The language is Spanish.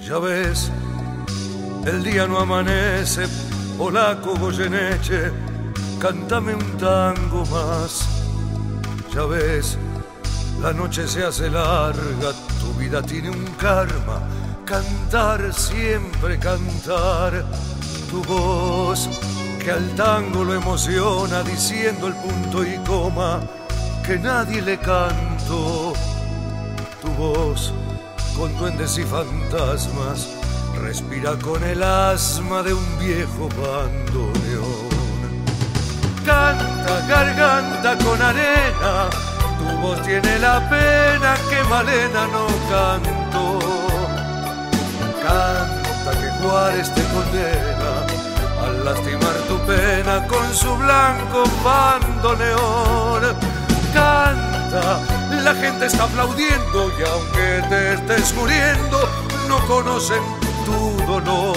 Ya ves, el día no amanece, polaco Goyeneche, cántame un tango más. Ya ves, la noche se hace larga, tu vida tiene un karma, cantar, siempre cantar. Tu voz, que al tango lo emociona, diciendo el punto y coma que nadie le cantó. Tu voz, con duendes y fantasmas, respira con el asma de un viejo bandoneón. Canta, garganta con arena, tu voz tiene la pena que Malena no cantó. Canta que Juárez te condena al lastimar tu pena con su blanco bandoneón. Canta, la gente está aplaudiendo y aunque te estés muriendo, no conocen tu dolor.